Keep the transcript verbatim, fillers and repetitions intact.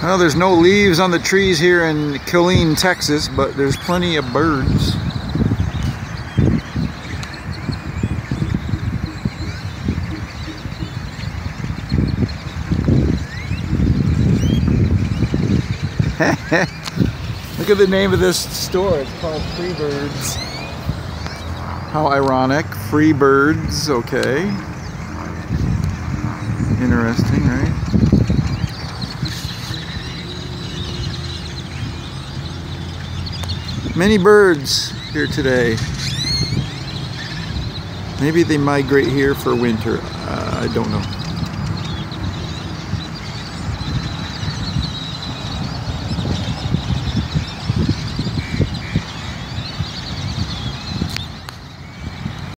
Well, there's no leaves on the trees here in Killeen, Texas, but there's plenty of birds. Look at the name of this store. It's called Free Birds. How ironic. Free Birds, okay. Interesting, right? Many birds here today. Maybe they migrate here for winter. Uh, I don't know.